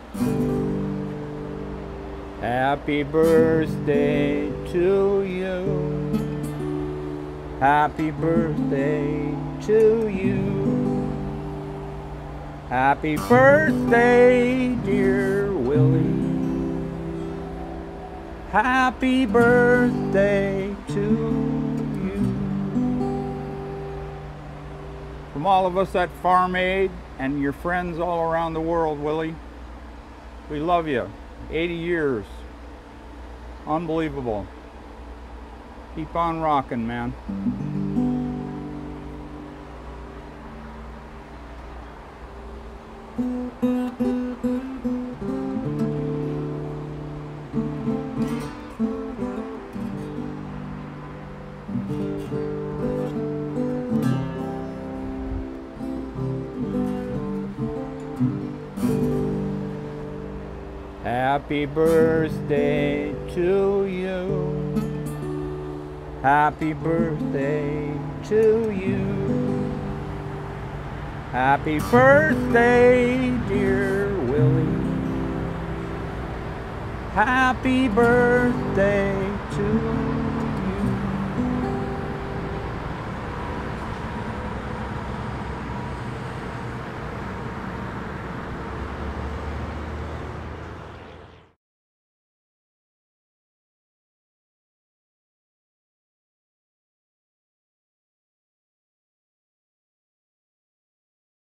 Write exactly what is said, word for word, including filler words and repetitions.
Happy birthday to you. Happy birthday to you. Happy birthday, dear Willie. Happy birthday to you. From all of us at Farm Aid and your friends all around the world, Willie, we love you. eighty years. Unbelievable. Keep on rocking, man. Happy birthday to you. Happy birthday to you. Happy birthday, dear Willie. Happy birthday to you.